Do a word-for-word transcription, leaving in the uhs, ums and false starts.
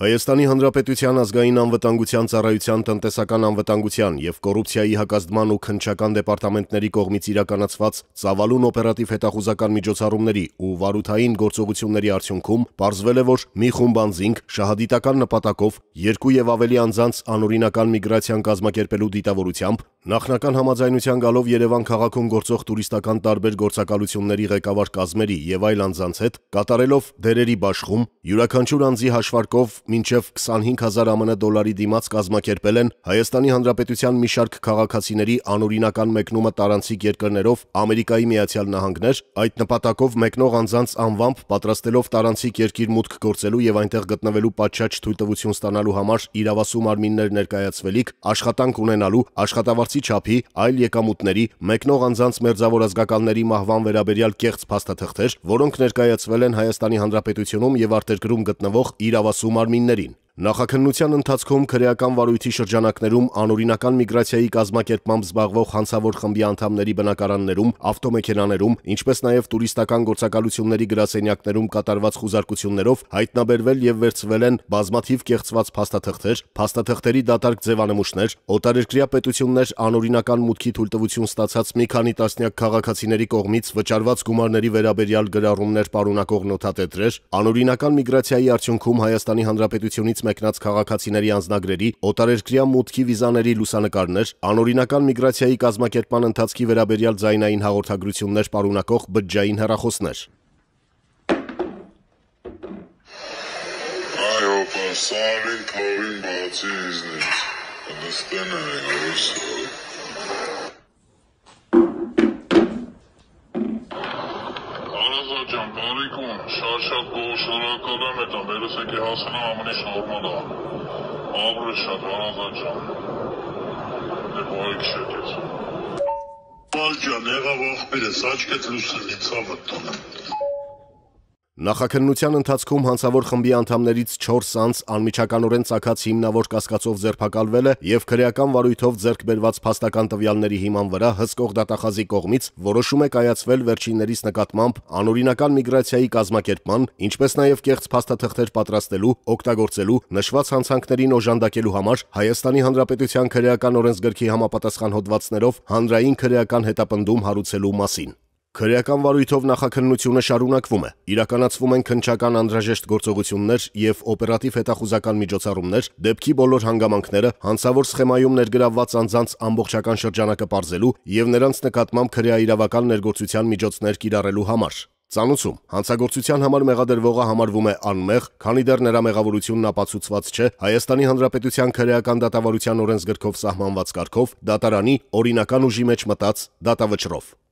Հայաստանի Հանրապետության ազգային անվտանգության ծառայության տնտեսական անվտանգության և կոռուպցիայի հակազդման ու քննչական դեպարտամենտների կողմից իրականացված ծավալուն օպերատիվ հետախուզական միջոցառումների ու վարութային գործողությունների արդյունքում պարզվել է, որ մի խումբ անձինք շահադիտական նպատակով երկու և ավելի անձանց անօրինական միգրացիան կազմակերպելու դիտավորությամբ նախնական համաձայնության գալով Երևան քաղաքում գործող տուրիստական տարբեր գործակալությունների ղեկավար կազմերի և այլ անձանց հետ կատարելով դերերի բաշխում յուրաքանչյուր անձի հաշվարկով մինչև քսանհինգ հազար ԱՄՆ դոլարի դիմաց կազմակերպել են Հայաստանի Հանրապետության մի շարք քաղաքացիների անօրինական մեկնումը տարանցիկ երկրներով Ամերիկայի Միացյալ Նահանգներ, այդ նպատակով մեկնող անձանց անվամբ պատրաստելով տարանցիկ երկիր մուտք գործելու և այնտեղ գտնվելու պատշաճ թույլտվություն ստանալու համար իրավասու մարմիններ ներկայացվելիք, աշխատանք ունենալու, աշխատավարձի չափի, այլ եկամուտների, մեկնող անձանց մերձավոր ազգականների մահվան վերաբերյալ կեղծ փաստաթղթեր, որոնք ներկայացվել են Հայաստանի Հանրապետությունում և արտերկրում գտնվող իրավասու մարմիններին։ Նախաքննության ընթացքում քրեական վարույթի շրջանակներում անօրինական միգրացիայի կազմակերպմամբ զբաղվող հանցավոր խմբի անդամների բնակարաններում, ավտոմեքենաներում, ինչպես նաև տուրիստական գործակալությունների գրասենյակներում կատարված խուզարկություններով հայտնաբերվել և վերցվել են բազմաթիվ կեղծված փաստաթղթեր, փաստաթղթերի դատարկ ձևանմուշներ, օտարերկրյա պետություններ անօրինական մուտքի թույլտվություն ստացած մի քանի տասնյակ քաղաքացիների կողմից վճարված գումարների վերաբերյալ գրառումներ պարունակող նոթատետրեր, անօրինական միգրացիայի արդյունքում Հայաստանի Հանրապետությունից մեկնած քաղաքացիների անձնագրերի, օտարերկրյա մուտքի վիզաների լուսանկարներ, անօրինական միգրացիայի կազմակերպման ընթացքի վերաբերյալ ձայնային հաղորդագրություններ պարունակող բջջային հեռախոսներ։ Այո, սարին թողին բացի իզնից, նստեն են այս Ջան, բարիքուն, շատ-շատ շնորհակալ եմ էտա, մերս եկի հասնեմ ամենի շորմալա, աբրը շատ, հարազատ ջան, դեպ այք շետեց։ Բալ ջան, եղավ աղբիրես, աչկետ լուսնի ծավըտտան։ Նախաքննության ընթացքում հանցավոր խմբի անդամներից չորս անձ անմիջականորեն ծագած հիմնավոր կասկածով ձերբակալվել է և քրեական վարույթով ձեռք բերված փաստական տվյալների հիման վրա հսկող դատախազի կողմից որոշում է կայացվել վերջիններիս նկատմամբ անօրինական միգրացիայի կազմակերպման, ինչպես նաև կեղծ փաստաթղթեր պատրաստելու, օգտագործելու, նշված հանցանքներին օժանդակելու համար Հայաստանի Հանրապետության քրեական օրենսգրքի համապատասխան հոդվածներով հանրային քրեական հետապնդում հարուցելու մասին։ Քրեական վարույթով նախաքննությունը շարունակվում է, իրականացվում են քննչական անհրաժեշտ գործողություններ և օպերատիվ հետախուզական միջոցառումներ դեպքի բոլոր հանգամանքները հանցավոր սխեմայում ներգրավված անձանց ամբողջական շրջանակը պարզելու և նրանց նկատմամբ քրեաիրավական ներգործության միջոցներ կիրառելու համար։ Ծանուցում հանցագործության համար մեղադրվողը համարվում է անմեղ, քանի դեռ նրա մեղավորությունն ապացուցված չէ Հայաստանի Հանրապետության քրեական դատավարության օրենսգրքով սահմանված կարգով դատարանի օրինական ուժի մեջ մտած դատավճռով։